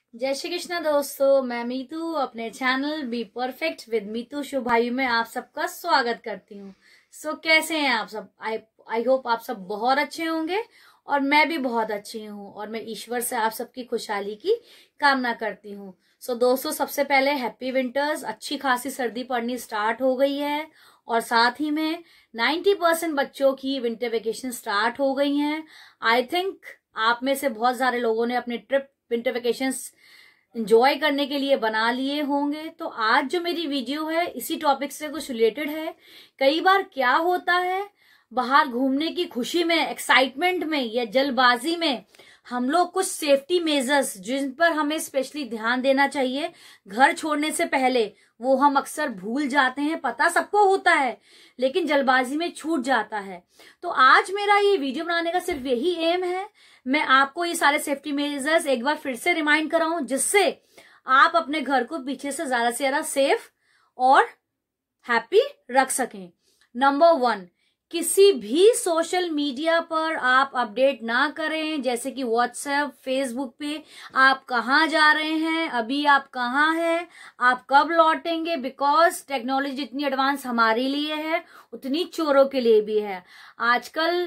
जय श्री कृष्ण दोस्तों, मैं मीतू अपने channel be perfect with Meetu शुभ भाई में आप सबका स्वागत करती हूँ। कैसे हैं आप सब? आई होप आप सब बहुत अच्छे होंगे और मैं भी बहुत अच्छी हूँ और मैं ईश्वर से आप सबकी खुशहाली की कामना करती हूँ। दोस्तों, सबसे पहले हैप्पी विंटर्स। अच्छी खासी सर्दी पड़नी स्टार्ट हो गई है और साथ ही में 90% बच्चों की विंटर वेकेशन स्टार्ट हो गई हैं। आई थिंक आप में से बहुत सारे लोगों ने अपने ट्रिप विंटर वेकेशंस एंजॉय करने के लिए बना लिए होंगे। तो आज जो मेरी वीडियो है इसी टॉपिक से कुछ रिलेटेड है। कई बार क्या होता है, बाहर घूमने की खुशी में, एक्साइटमेंट में या जल्दबाजी में हम लोग कुछ सेफ्टी मेजर्स जिन पर हमें स्पेशली ध्यान देना चाहिए घर छोड़ने से पहले, वो हम अक्सर भूल जाते हैं। पता सबको होता है लेकिन जल्दबाजी में छूट जाता है। तो आज मेरा ये वीडियो बनाने का सिर्फ यही एम है, मैं आपको ये सारे सेफ्टी मेजर्स एक बार फिर से रिमाइंड कराऊं जिससे आप अपने घर को पीछे से ज्यादा सेफ और हैप्पी रख सकें। नंबर 1, किसी भी सोशल मीडिया पर आप अपडेट ना करें, जैसे कि व्हाट्सएप, फेसबुक पे आप कहाँ जा रहे हैं, अभी आप कहाँ हैं, आप कब लौटेंगे। बिकॉज टेक्नोलॉजी जितनी एडवांस हमारे लिए है उतनी चोरों के लिए भी है। आजकल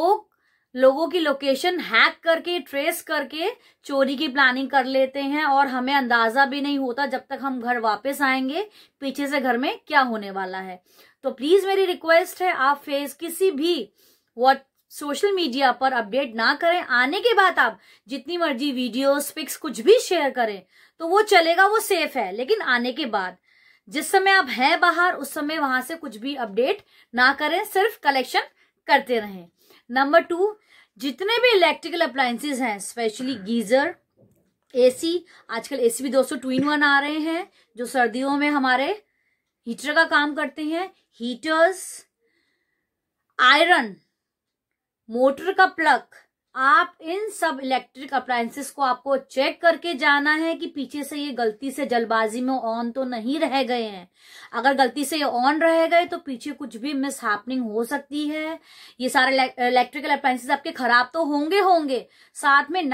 लोगों की लोकेशन हैक करके, ट्रेस करके चोरी की प्लानिंग कर लेते हैं और हमें अंदाजा भी नहीं होता जब तक हम घर वापस आएंगे पीछे से घर में क्या होने वाला है। तो प्लीज मेरी रिक्वेस्ट है, आप किसी भी सोशल मीडिया पर अपडेट ना करें। आने के बाद आप जितनी मर्जी वीडियोस, पिक्स कुछ भी शेयर करें तो वो चलेगा, वो सेफ है। लेकिन आने के बाद जिस समय आप हैं बाहर, उस समय वहां से कुछ भी अपडेट ना करें, सिर्फ कलेक्शन करते रहें। नंबर 2, जितने भी इलेक्ट्रिकल अप्लायंसेस हैं, स्पेशली गीजर, एसी, आजकल एसी भी दोस्तों 2-in-1 आ रहे हैं जो सर्दियों में हमारे हीटर का काम करते हैं। हीटर्स, आयरन, मोटर का प्लग, आप इन सब इलेक्ट्रिक अप्लायंसेस को आपको चेक करके जाना है कि पीछे से ये गलती से जल्दबाजी में ऑन तो नहीं रह गए हैं। अगर गलती से ये ऑन रह गए तो पीछे कुछ भी मिस हैपनिंग हो सकती है। ये सारे इलेक्ट्रिकल अप्लायंसेस आपके खराब तो होंगे, साथ में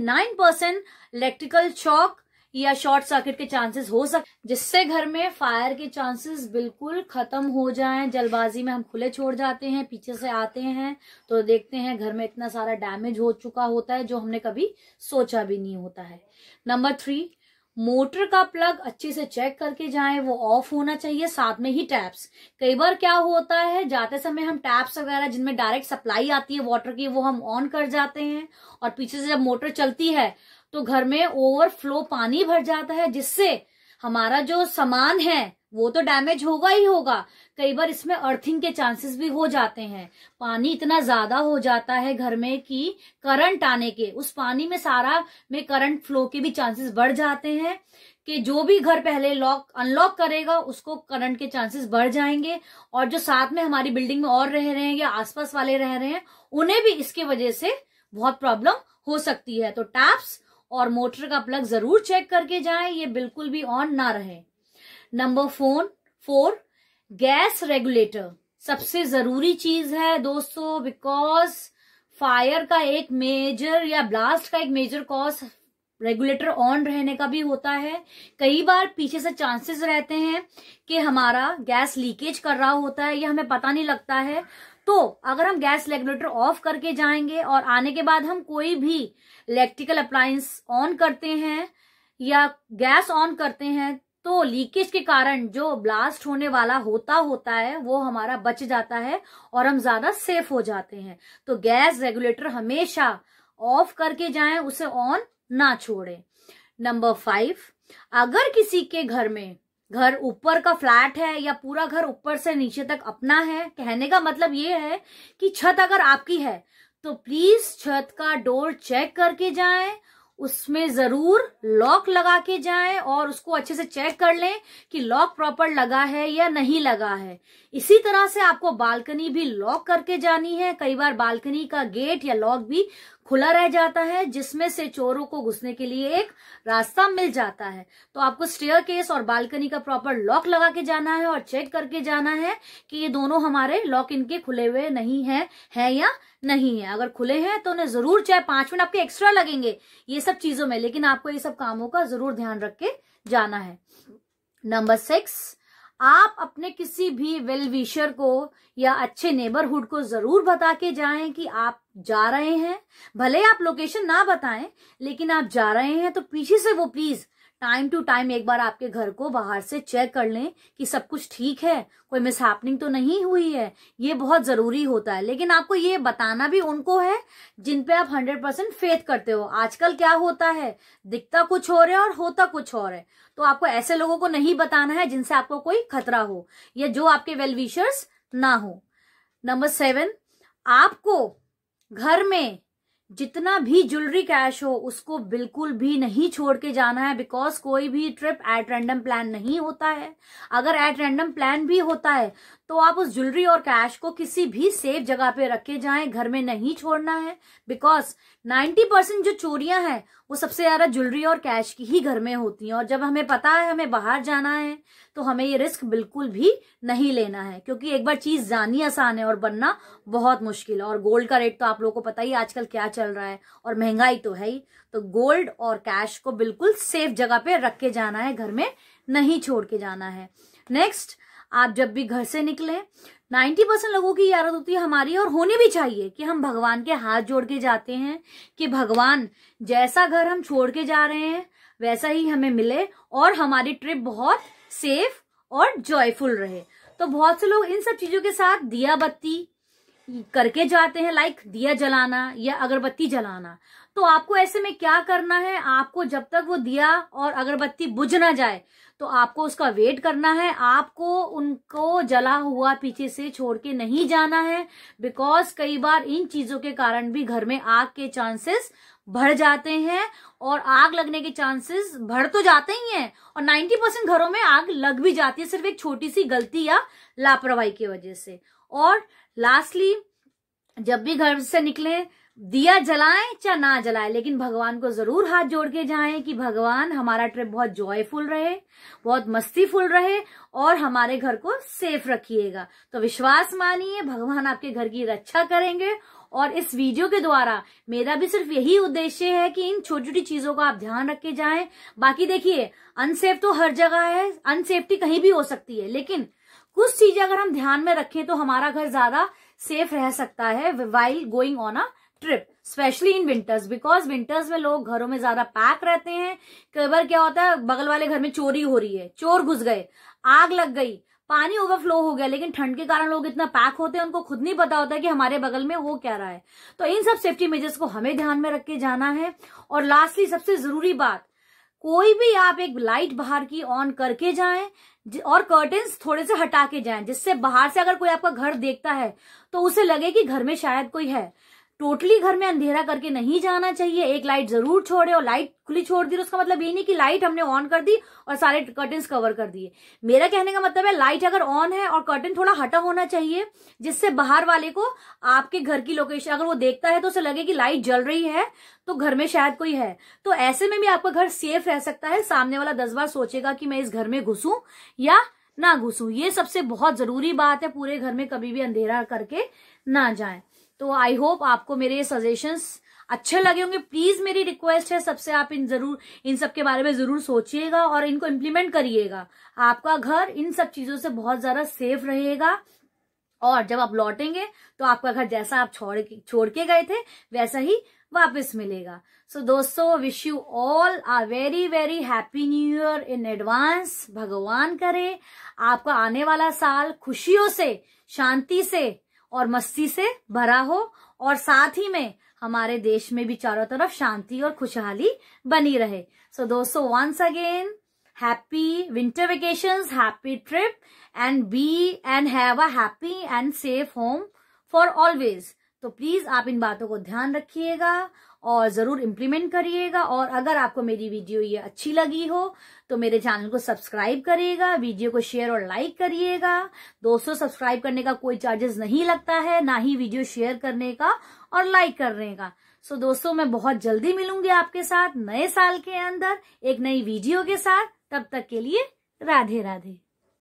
99% इलेक्ट्रिकल शॉक या शॉर्ट सर्किट के चांसेस हो सकते, जिससे घर में फायर के चांसेस बिल्कुल खत्म हो जाएं। जल्दबाजी में हम खुले छोड़ जाते हैं, पीछे से आते हैं तो देखते हैं घर में इतना सारा डैमेज हो चुका होता है जो हमने कभी सोचा भी नहीं होता है। नंबर 3, मोटर का प्लग अच्छे से चेक करके जाएं, वो ऑफ होना चाहिए, साथ में ही टैप्स। कई बार क्या होता है, जाते समय हम टैप्स वगैरह जिनमें डायरेक्ट सप्लाई आती है वाटर की, वो हम ऑन कर जाते हैं और पीछे से जब मोटर चलती है तो घर में ओवरफ्लो पानी भर जाता है, जिससे हमारा जो सामान है वो तो डैमेज होगा ही होगा। कई बार इसमें अर्थिंग के चांसेस भी हो जाते हैं। पानी इतना ज्यादा हो जाता है घर में कि करंट आने के, उस पानी में सारा में करंट फ्लो के भी चांसेस बढ़ जाते हैं कि जो भी घर पहले अनलॉक करेगा उसको करंट के चांसेस बढ़ जाएंगे और जो साथ में हमारी बिल्डिंग में और रह रहे हैं या आसपास वाले रह रहे हैं उन्हें भी इसके वजह से बहुत प्रॉब्लम हो सकती है। तो टैप्स और मोटर का प्लग जरूर चेक करके जाएं, ये बिल्कुल भी ऑन ना रहे। नंबर 4, गैस रेगुलेटर सबसे जरूरी चीज है दोस्तों, बिकॉज फायर का एक मेजर या ब्लास्ट का एक मेजर कॉज रेगुलेटर ऑन रहने का भी होता है। कई बार पीछे से चांसेस रहते हैं कि हमारा गैस लीकेज कर रहा होता है या हमें पता नहीं लगता है। तो अगर हम गैस रेगुलेटर ऑफ करके जाएंगे और आने के बाद हम कोई भी इलेक्ट्रिकल अप्लायंस ऑन करते हैं या गैस ऑन करते हैं तो लीकेज के कारण जो ब्लास्ट होने वाला होता है वो हमारा बच जाता है और हम ज्यादा सेफ हो जाते हैं। तो गैस रेगुलेटर हमेशा ऑफ करके जाएं, उसे ऑन ना छोड़ें। नंबर 5, अगर किसी के घर ऊपर का फ्लैट है या पूरा घर ऊपर से नीचे तक अपना है, कहने का मतलब ये है कि छत अगर आपकी है तो प्लीज छत का डोर चेक करके जाएं, उसमें जरूर लॉक लगा के जाएं और उसको अच्छे से चेक कर लें कि लॉक प्रॉपर लगा है या नहीं लगा है। इसी तरह से आपको बालकनी भी लॉक करके जानी है। कई बार बालकनी का गेट या लॉक भी खुला रह जाता है, जिसमें से चोरों को घुसने के लिए एक रास्ता मिल जाता है। तो आपको स्टेयरकेस और बालकनी का प्रॉपर लॉक लगा के जाना है और चेक करके जाना है कि ये दोनों हमारे लॉक इनके खुले हुए नहीं है या नहीं है। अगर खुले हैं तो उन्हें जरूर, चाहे 5 मिनट आपके एक्स्ट्रा लगेंगे ये सब चीजों में, लेकिन आपको ये सब कामों का जरूर ध्यान रख के जाना है। नंबर 6, आप अपने किसी भी वेल विशर को या अच्छे नेबरहुड को जरूर बता के जाएं कि आप जा रहे हैं। भले आप लोकेशन ना बताएं, लेकिन आप जा रहे हैं तो पीछे से वो प्लीज टाइम टू टाइम एक बार आपके घर को बाहर से चेक कर लें कि सब कुछ ठीक है, कोई मिसहैपनिंग तो नहीं हुई है। ये बहुत जरूरी होता है, लेकिन आपको ये बताना भी उनको है जिन पे आप 100% फेथ करते हो। आजकल क्या होता है, दिखता कुछ और है और होता कुछ और है। तो आपको ऐसे लोगों को नहीं बताना है जिनसे आपको कोई खतरा हो या जो आपके वेल विशर्स ना हो। नंबर 7, आपको घर में जितना भी ज्वेलरी कैश हो उसको बिल्कुल भी नहीं छोड़ के जाना है, बिकॉज कोई भी ट्रिप एट रैंडम प्लान नहीं होता है। अगर एट रैंडम प्लान भी होता है तो आप उस ज्वेलरी और कैश को किसी भी सेफ जगह पे रख के जाएं, घर में नहीं छोड़ना है। बिकॉज 90% जो चोरियां हैं वो सबसे ज्यादा ज्वेलरी और कैश की ही घर में होती हैं, और जब हमें पता है हमें बाहर जाना है तो हमें ये रिस्क बिल्कुल भी नहीं लेना है, क्योंकि एक बार चीज जानी आसान है और बनना बहुत मुश्किल है। और गोल्ड का रेट तो आप लोगों को पता ही आजकल क्या चल रहा है, और महंगाई तो है ही। तो गोल्ड और कैश को बिल्कुल सेफ जगह पे रख के जाना है, घर में नहीं छोड़ के जाना है। नेक्स्ट, आप जब भी घर से निकलें, 90% लोगों की आदत होती है हमारी, और होनी भी चाहिए, कि हम भगवान के हाथ जोड़ के जाते हैं कि भगवान जैसा घर हम छोड़ के जा रहे हैं वैसा ही हमें मिले और हमारी ट्रिप बहुत सेफ और जॉयफुल रहे। तो बहुत से लोग इन सब चीजों के साथ दिया बत्ती करके जाते हैं, लाइक दिया जलाना या अगरबत्ती जलाना। तो आपको ऐसे में क्या करना है, आपको जब तक वो दिया और अगरबत्ती बुझ ना जाए तो आपको उसका वेट करना है। आपको उनको जला हुआ पीछे से छोड़ के नहीं जाना है, बिकॉज कई बार इन चीजों के कारण भी घर में आग के चांसेस बढ़ जाते हैं, और आग लगने के चांसेस बढ़ तो जाते ही हैं, और 90% घरों में आग लग भी जाती है सिर्फ एक छोटी सी गलती या लापरवाही की वजह से। और लास्टली, जब भी घर से निकले, दिया जलाएं चाहे ना जलाएं, लेकिन भगवान को जरूर हाथ जोड़ के जाएं कि भगवान हमारा ट्रिप बहुत जॉयफुल रहे, बहुत मस्तीफुल रहे, और हमारे घर को सेफ रखिएगा। तो विश्वास मानिए, भगवान आपके घर की रक्षा करेंगे। और इस वीडियो के द्वारा मेरा भी सिर्फ यही उद्देश्य है कि इन छोटी छोटी चीजों का आप ध्यान रख के जाएं। बाकी देखिए, अनसेफ तो हर जगह है, अनसेफ्टी कहीं भी हो सकती है, लेकिन कुछ चीजें अगर हम ध्यान में रखें तो हमारा घर ज्यादा सेफ रह सकता है while going on a trip, specially in winters, because winters में लोग घरों में ज्यादा पैक रहते हैं। कई बार क्या होता है, बगल वाले घर में चोरी हो रही है, चोर घुस गए, आग लग गई, पानी ओवरफ्लो हो गया, लेकिन ठंड के कारण लोग इतना पैक होते हैं उनको खुद नहीं पता होता है कि हमारे बगल में हो क्या रहा है। तो इन सब सेफ्टी मेजर्स को हमें ध्यान में रख के जाना है। और लास्टली, सबसे जरूरी बात, कोई भी आप एक लाइट बाहर की ऑन करके जाएं और कर्टेन्स थोड़े से हटा के जाएं, जिससे बाहर से अगर कोई आपका घर देखता है तो उसे लगे कि घर में शायद कोई है। टोटली घर में अंधेरा करके नहीं जाना चाहिए, एक लाइट जरूर छोड़े, और लाइट खुली छोड़ दी तो उसका मतलब ये नहीं कि लाइट हमने ऑन कर दी और सारे कर्टेन्स कवर कर दिए। मेरा कहने का मतलब है, लाइट अगर ऑन है और कर्टेन थोड़ा हटा होना चाहिए, जिससे बाहर वाले को आपके घर की लोकेशन अगर वो देखता है तो उसे लगे कि लाइट जल रही है तो घर में शायद कोई है। तो ऐसे में भी आपका घर सेफ रह सकता है। सामने वाला 10 बार सोचेगा कि मैं इस घर में घुसूं या ना घुसूं। ये सबसे बहुत जरूरी बात है, पूरे घर में कभी भी अंधेरा करके ना जाएं। तो आई होप आपको मेरे सजेशंस अच्छे लगे होंगे। प्लीज मेरी रिक्वेस्ट है सबसे, आप इन सब के बारे में जरूर सोचिएगा और इनको इम्प्लीमेंट करिएगा। आपका घर इन सब चीजों से बहुत ज्यादा सेफ रहेगा, और जब आप लौटेंगे तो आपका घर जैसा आप छोड़ के गए थे वैसा ही वापस मिलेगा। सो दोस्तों, wish you all a very very happy new year in advance. भगवान करे आपका आने वाला साल खुशियों से, शांति से और मस्ती से भरा हो, और साथ ही में हमारे देश में भी चारों तरफ शांति और खुशहाली बनी रहे। सो दोस्तों, once again happy winter vacations, happy trip, and have a happy and safe home for always। तो प्लीज आप इन बातों को ध्यान रखिएगा और जरूर इम्प्लीमेंट करिएगा। और अगर आपको मेरी वीडियो ये अच्छी लगी हो तो मेरे चैनल को सब्सक्राइब करिएगा, वीडियो को शेयर और लाइक करिएगा। दोस्तों, सब्सक्राइब करने का कोई चार्जेस नहीं लगता है, ना ही वीडियो शेयर करने का और लाइक करने का। सो दोस्तों, मैं बहुत जल्दी मिलूंगी आपके साथ नए साल के अंदर एक नई वीडियो के साथ। तब तक के लिए राधे राधे।